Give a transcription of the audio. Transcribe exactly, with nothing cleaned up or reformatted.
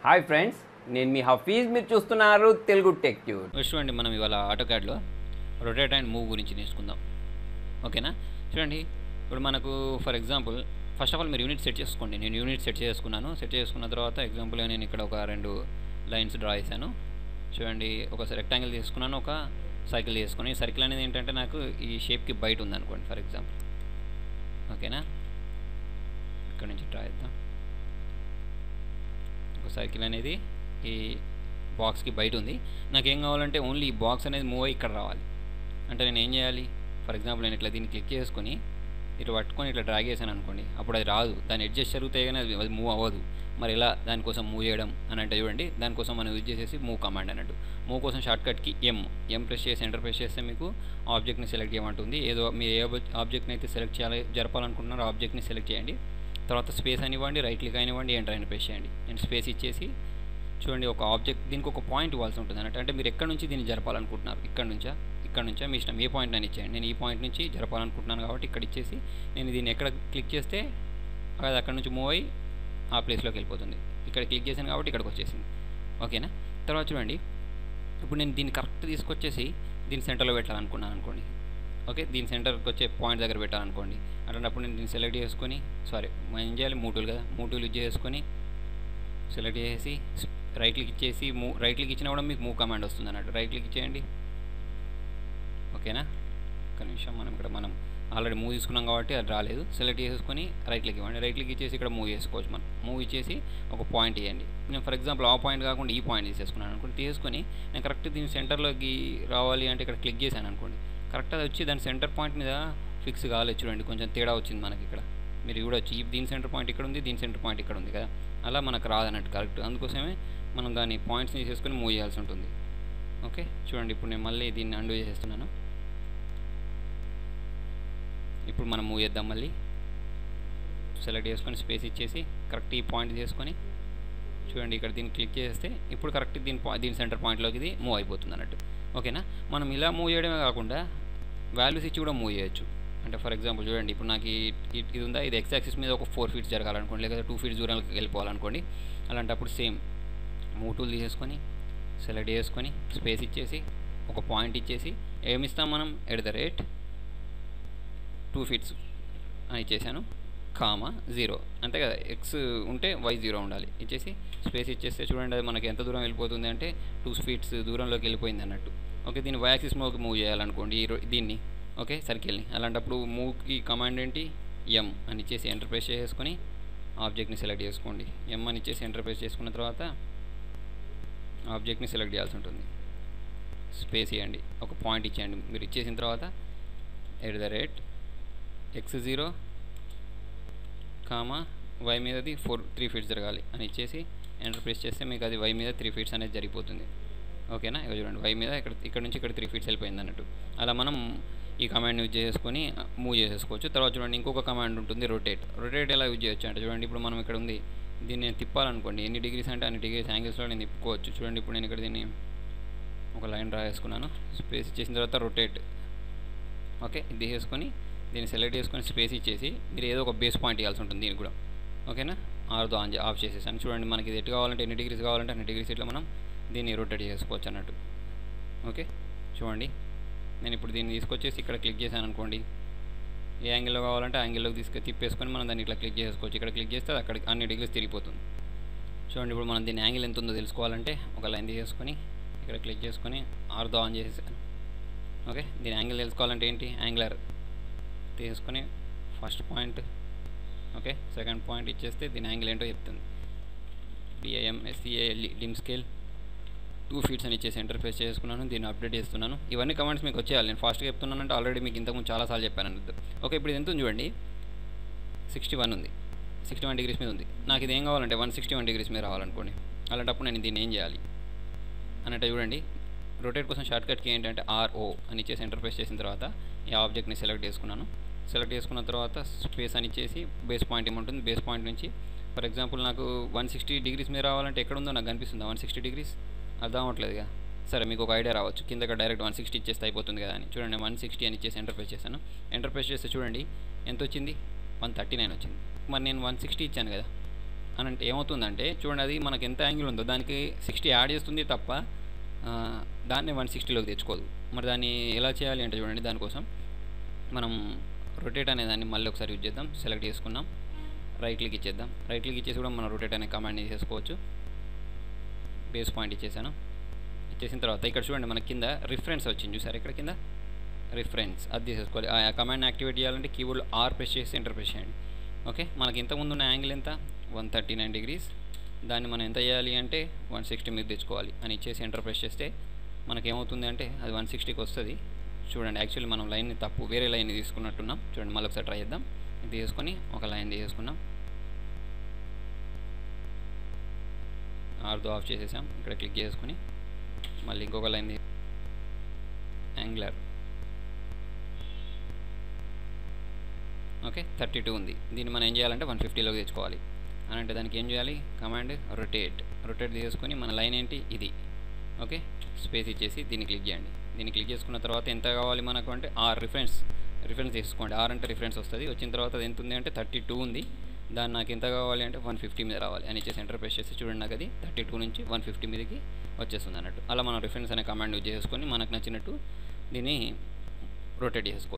Hi friends, నేను మీ హఫీజ్. మీరు చూస్తున్నారు తెలుగు టెక్ ట్యూబ్. చూడండి, మనం ఇవాళ ఆటోకాడ్లో రొటేట్ అండ్ మూవ్ గురించి నేర్చుకుందాం. ఓకేనా? చూడండి, ఇప్పుడు మనకు for example first of all మీరు యూనిట్ సెట్ చేసుకోండి. నేను యూనిట్ సెట్ చేసుకున్నాను. సెట్ చేసుకున్న తర్వాత ఎగ్జాంపుల్గా నేను ఇక్కడ ఒక రెండు లైన్స్ డ్రా చేశాను. చూడండి, ఒక రెక్టాంగిల్ తీసుకున్నాను, ఒక సర్కిల్ తీసుకుని. సర్కిల్ అనేది ఏంటంటే నాకు ఈ షేప్కి బయట ఉందనుకోండి ఫర్ ఎగ్జాంపుల్. ఓకేనా? ఇక్కడ నుంచి డ్రా చేద్దాం. ఒక సర్కిల్ అనేది ఈ బాక్స్కి బయట ఉంది. నాకేం కావాలంటే ఓన్లీ ఈ బాక్స్ అనేది మూవ్ అయ్యి ఇక్కడ రావాలి. అంటే నేను ఏం చేయాలి? ఫర్ ఎగ్జాంపుల్ నేను ఇట్లా దీన్ని క్లిక్ చేసుకొని ఇట్లా పట్టుకొని ఇట్లా డ్రాగ్ చేశాను అనుకోండి, అప్పుడు అది రాదు. దాని ఎడ్జెస్ జరుగుతాయి కానీ అది అది మూవ్ అవ్వదు. మరి ఎలా దానికోసం మూవ్ చేయడం అని అంటే చూడండి, దానికోసం మనం యూజ్ చేసేసి మూవ్ కమాండ్ అన్నట్టు. మూవ్ కోసం షార్ట్కట్కి ఎం ఎం ప్రెస్ చేసి ఎంటర్ ప్రెస్ చేస్తే మీకు ఆబ్జెక్ట్ని సెలెక్ట్ చేయమంటుంది. ఏదో మీరు ఏ ఆబ్జెక్ట్ని అయితే సెలెక్ట్ చేయాలి జరపాలనుకుంటున్నారో ఆబ్జెక్ట్ని సెలెక్ట్ చేయండి. తర్వాత స్పేస్ అనివ్వండి, రైట్ క్లిక్ అనివ్వండి, ఎంటర్ అని ప్రెస్ చేయండి. నేను స్పేస్ ఇచ్చేసి చూడండి, ఒక ఆబ్జెక్ట్ దీనికి ఒక పాయింట్ ఇవ్వాల్సి ఉంటుంది అన్నట్టు. అంటే మీరు ఎక్కడ నుంచి దీన్ని జరపాలనుకుంటున్నారు, ఇక్కడ నుంచా ఇక్కడ నుంచా మీ ఇష్టం, ఏ పాయింట్ అని ఇచ్చేయండి. నేను ఈ పాయింట్ నుంచి జరపాలనుకుంటున్నాను కాబట్టి ఇక్కడ ఇచ్చేసి నేను దీన్ని ఎక్కడ క్లిక్ చేస్తే అది అక్కడ నుంచి మూవ్ అయ్యి ఆ ప్లేస్లోకి వెళ్ళిపోతుంది. ఇక్కడ క్లిక్ చేశాను కాబట్టి ఇక్కడికి వచ్చేసింది. ఓకేనా? తర్వాత చూడండి, ఇప్పుడు నేను దీన్ని కరెక్ట్ తీసుకొచ్చేసి దీన్ని సెంటర్లో పెట్టాలనుకున్నాను అనుకోండి. ఓకే, దీని సెంటర్కి వచ్చే పాయింట్ దగ్గర పెట్టాలనుకోండి. అట్లాంటప్పుడు నేను దీన్ని సెలెక్ట్ చేసుకొని, సారీ మనం ఏం చేయాలి, మూవ్ టూల్ కదా, మూవ్ టూల్ యూజ్ చేసుకొని సెలెక్ట్ చేసి రైట్ క్లిక్ ఇచ్చేసి మూవ్ రైట్ క్లిక్ ఇచ్చినా కూడా మీకు మూవ్ కమాండ్ వస్తుంది అన్నట్టు. రైట్ క్లిక్ ఇచ్చేయండి. ఓకేనా? ఒక నిమిషం, మనం ఇక్కడ మనం ఆల్రెడీ మూవ్ తీసుకున్నాం కాబట్టి అది రాలేదు. సెలెక్ట్ చేసుకొని రైట్ క్లిక్ ఇవ్వండి. రైట్ క్లిక్ ఇచ్చేసి ఇక్కడ మూవ్ చేసుకోవచ్చు. మనం మూవ్ ఇచ్చేసి ఒక పాయింట్ ఇవ్వండి. నేను ఫర్ ఎగ్జాంపుల్ ఆ పాయింట్ కాకుండా ఈ పాయింట్ తీసేసుకున్నాను అనుకోండి. తీసుకొని నేను కరెక్ట్ దీని సెంటర్లోకి రావాలి అంటే ఇక్కడ క్లిక్ చేశాను అనుకోండి, కరెక్ట్ అది వచ్చి దాని సెంటర్ పాయింట్ మీద ఫిక్స్ కాలేదు. చూడండి, కొంచెం తేడా వచ్చింది మనకి ఇక్కడ. మీరు చూడొచ్చు, ఈ దీని సెంటర్ పాయింట్ ఇక్కడ ఉంది, దీని సెంటర్ పాయింట్ ఇక్కడ ఉంది కదా, అలా మనకు రాదన్నట్టు కరెక్ట్. అందుకోసమే మనం దాని పాయింట్స్ని తీసుకొని మూవ్ చేయాల్సి ఉంటుంది. ఓకే, చూడండి, ఇప్పుడు నేను మళ్ళీ దీన్ని అండూ చేసేస్తున్నాను. ఇప్పుడు మనం మూవ్ చేద్దాం. మళ్ళీ సెలెక్ట్ చేసుకొని స్పేస్ ఇచ్చేసి కరెక్ట్ ఈ పాయింట్ చేసుకొని చూడండి, ఇక్కడ దీన్ని క్లిక్ చేస్తే ఇప్పుడు కరెక్ట్ దీని దీని సెంటర్ పాయింట్లోకి ఇది మూవ్ అయిపోతుంది అన్నట్టు. ఓకేనా? మనం ఇలా మూవ్ చేయడమే కాకుండా వాల్యూస్ ఇచ్చి కూడా మూవ్ చేయొచ్చు. అంటే ఫర్ ఎగ్జాంపుల్ చూడండి, ఇప్పుడు నాకు ఇది ఉందా, ఇది ఎక్స్ యాక్సిస్ మీద ఒక ఫోర్ ఫీట్స్ జరగాలనుకోండి, లేదా టూ ఫీట్స్ దూరానికి వెళ్ళిపోవాలనుకోండి. అలాంటప్పుడు సేమ్ మూవ్ టూల్ తీసేసుకొని సెలెక్ట్ చేసుకొని స్పేస్ ఇచ్చేసి ఒక పాయింట్ ఇచ్చేసి ఏమిస్తాం మనం, at the rate two feets అని ఇచ్చేసాను, కామా జీరో. అంతే కదా, ఎక్స్ ఉంటే వై జీరో ఉండాలి. ఇచ్చేసి స్పేస్ ఇచ్చేస్తే చూడండి, అది మనకి ఎంత దూరం వెళ్ళిపోతుంది అంటే టూ ఫీట్స్ దూరంలోకి వెళ్ళిపోయింది అన్నట్టు. ఓకే, దీన్ని వై యాక్సిస్ మూవ్కి మూవ్ చేయాలనుకోండి దీన్ని, ఓకే సర్కిల్ని. అలాంటప్పుడు మూవ్కి కమాండ్ ఏంటి, ఎం అని ఇచ్చేసి ఎంటర్ ప్రెస్ చేసుకొని ఆబ్జెక్ట్ని సెలెక్ట్ చేసుకోండి. ఎం అని ఇచ్చేసి ఎంటర్ ప్రెస్ చేసుకున్న తర్వాత ఆబ్జెక్ట్ని సెలెక్ట్ చేయాల్సి ఉంటుంది. స్పేస్ ఇవ్వండి, ఒక పాయింట్ ఇచ్చేయండి. మీరు ఇచ్చేసిన తర్వాత at the rate X zero comma Y మీదది ఫోర్ త్రీ ఫీట్స్ జరగాలి అని ఇచ్చేసి ఎంటర్ ప్రెస్ చేస్తే మీకు అది వై మీద త్రీ ఫీట్స్ అనేది జరిగిపోతుంది. ఓకేనా? ఇక చూడండి, వై మీద ఇక్కడ ఇక్కడ నుంచి ఇక్కడ త్రీ ఫీట్స్ వెళ్ళిపోయింది అన్నట్టు. అలా మనం ఈ కమాండ్ యూజ్ చేసుకొని మూవ్ చేసేసుకోవచ్చు. తర్వాత చూడండి, ఇంకొక కమాండ్ ఉంటుంది, రొటేట్. రొటేట్ ఎలా యూజ్ చేయొచ్చు అంటే చూడండి, ఇప్పుడు మనం ఇక్కడ ఉంది, దీన్ని నేను తిప్పాలనుకోండి, ఎన్ని డిగ్రీస్ అంటే అన్ని డిగ్రీస్ యాంగిల్స్లో నేను తిప్పుకోవచ్చు. చూడండి, ఇప్పుడు నేను ఇక్కడ దీన్ని ఒక లైన్ డ్రా చేసుకున్నాను. స్పేస్ ఇచ్చేసిన తర్వాత రొటేట్. ఓకే, ఇది తీసుకొని దీన్ని సెలెక్ట్ చేసుకొని స్పేస్ ఇచ్చేసి మీరు ఏదో ఒక బేస్ పాయింట్ ఇవ్వాల్సి ఉంటుంది దీనికి కూడా. ఓకేనా? ఆర్దో ఆన్ ఆఫ్ చేసేసాను. చూడండి, మనకి ఇది ఎటు కావాలంటే ఎన్ని డిగ్రీస్ కావాలంటే అన్ని డిగ్రీస్ ఇట్లా మనం దీన్ని రొటేట్ చేసుకోవచ్చు అన్నట్టు. ఓకే, చూడండి, నేను ఇప్పుడు దీన్ని తీసుకొచ్చేసి ఇక్కడ క్లిక్ చేశాను అనుకోండి, ఏ యాంగిల్లో కావాలంటే ఆ యాంగిల్లోకి తీసుకు తిప్పేసుకొని మనం దాన్ని ఇట్లా క్లిక్ చేసుకోవచ్చు. ఇక్కడ క్లిక్ చేస్తే అక్కడ అన్ని డిగ్రీస్ తిరిగిపోతుంది. చూడండి, ఇప్పుడు మనం దీని యాంగిల్ ఎంత ఉందో తెలుసుకోవాలంటే ఒక లైన్ తీసేసుకొని ఇక్కడ క్లిక్ చేసుకొని ఆర్దో ఆన్ చేసేసాను. ఓకే, దీని యాంగిల్ తెలుసుకోవాలంటే ఏంటి, యాంగులర్ తీసుకొని first point, okay second point ఇచ్చేస్తే దీని యాంగిల్ ఏంటో చెప్తుంది. D I M S C A L dim scale two feets అని ఇచ్చేసి ఎంటర్ ప్రెస్ చేసుకున్నాను. దీన్ని అప్డేట్ చేస్తున్నాను. ఇవన్నీ కమాండ్స్ మీకు వచ్చేయాలి. నేను ఫాస్ట్గా చెప్తున్నానంటే ఆల్రెడీ మీకు ఇంతకుముందు చాలాసార్లు చెప్పాను అన్నట్టు. ఓకే, ఇప్పుడు ఇది ఎంత ఉంది చూడండి, సిక్స్టీ వన్ ఉంది, సిక్స్టీ వన్ డిగ్రీస్ మీద ఉంది. నాకు ఇది ఏం కావాలంటే వన్ సిక్స్టీ వన్ డిగ్రీస్ మీద రావాలనుకోండి. అలాంటప్పుడు నేను దీన్ని ఏం చేయాలి అన్నట్టు చూడండి, రొటేట్ కోసం షార్ట్కట్కి ఏంటంటే ఆర్ఓ అని ఇచ్చేసి ఎంటర్ ప్రెస్ చేసిన తర్వాత ఈ ఆబ్జెక్ట్ని సెలెక్ట్ చేసుకున్నాను. సెలెక్ట్ చేసుకున్న తర్వాత స్పేస్ అని ఇచ్చేసి బేస్ పాయింట్ ఏముంటుంది, బేస్ పాయింట్ నుంచి ఫర్ ఎగ్జాంపుల్ నాకు వన్ సిక్స్టీ డిగ్రీస్ మీద రావాలంటే ఎక్కడ ఉందో నాకు కనిపిస్తుంది వన్ సిక్స్టీ డిగ్రీస్, అర్థం అవ్వట్లేదుగా. సరే, మీకు ఒక ఐడియా రావచ్చు, కిందకి డైరెక్ట్ వన్ సిక్స్టీ ఇచ్చేస్తే అయిపోతుంది కదా అని. చూడండి, వన్ సిక్స్టీ అని ఇచ్చేసి ఎంటర్ ప్రెస్ చేశాను. ఎంటర్ ప్రెస్ చేస్తే చూడండి ఎంత వచ్చింది, వన్ థర్టీ నైన్ వచ్చింది. మరి నేను వన్ సిక్స్టీ ఇచ్చాను కదా, అని అంటే ఏమవుతుందంటే చూడండి, అది మనకి ఎంత యాంగిల్ ఉందో దానికి సిక్స్టీ యాడ్ చేస్తుంది తప్ప దాన్ని వన్ సిక్స్టీలోకి తెచ్చుకోదు. మరి దాన్ని ఎలా చేయాలి అంటే చూడండి, దానికోసం మనం రొటేట్ అనే దాన్ని మళ్ళీ ఒకసారి యూజ్ చేద్దాం. సెలెక్ట్ చేసుకున్నాం, రైట్ క్లిక్ ఇచ్చేద్దాం. రైట్ క్లిక్ ఇచ్చేసి కూడా మనం రొటేట్ అనే కమాండ్ చేసుకోవచ్చు. బేస్ పాయింట్ ఇచ్చేసాను. ఇచ్చేసిన తర్వాత ఇక్కడ చూడండి మన కింద రిఫరెన్స్ వచ్చింది చూసారు, ఇక్కడ కింద రిఫరెన్స్ అది తీసేసుకోవాలి. ఆ కమాండ్ని యాక్టివేట్ చేయాలంటే కీబోర్డ్లో ఆర్ ప్రెస్ చేసి ఎంటర్ ప్రెస్ చేయండి. ఓకే, మనకి ఇంతకుముందు ఉన్న యాంగిల్ ఎంత వన్ థర్టీ నైన్ డిగ్రీస్, దాన్ని మనం ఎంత చేయాలి అంటే వన్ సిక్స్టీ మీద తెచ్చుకోవాలి అని ఇచ్చేసి ఎంటర్ ప్రెస్ చేస్తే మనకేమవుతుంది అంటే అది వన్ సిక్స్టీకి వస్తుంది. చూడండి, యాక్చువల్లీ మనం లైన్ని తప్పు వేరే లైన్ని తీసుకున్నట్టున్నాం. చూడండి, మళ్ళీ ఒకసారి ట్రై చేద్దాం. ఇది తీసుకొని ఒక లైన్ తీసేసుకున్నాం, ఆర్తో ఆఫ్ చేసేసాం. ఇక్కడ క్లిక్ చేసుకొని మళ్ళీ ఇంకొక line angular. Okay, thirty two ఉంది. దీన్ని మనం ఏం చేయాలంటే వన్ ఫిఫ్టీలోకి తెచ్చుకోవాలి అని అంటే దానికి ఏం చేయాలి, కమాండ్ రొటేట్. రొటేట్ తీసుకొని మన లైన్ ఏంటి ఇది. ఓకే, స్పేస్ ఇచ్చేసి దీన్ని క్లిక్ చేయండి. దీన్ని క్లిక్ చేసుకున్న తర్వాత ఎంత కావాలి మనకు అంటే ఆర్ రిఫరెన్స్ రిఫరెన్స్ తీసుకోండి. ఆర్ అంటే రిఫరెన్స్ వస్తుంది. వచ్చిన తర్వాత అది ఎంత ఉంది అంటే థర్టీ టూ ఉంది. దాన్ని నాకు ఎంత కావాలి అంటే వన్ ఫిఫ్టీ మీద రావాలి అని ఇచ్చేసి ఎంటర్ ప్రెస్ చేసి చూడండి, నాకు అది థర్టీ టూ నుంచి వన్ ఫిఫ్టీ మీదకి వచ్చేస్తుంది అన్నట్టు. అలా మనం రిఫరెన్స్ అనే కమాండ్ యూజ్ చేసుకొని మనకు నచ్చినట్టు దీన్ని రొటేట్ చేసుకోవాలి.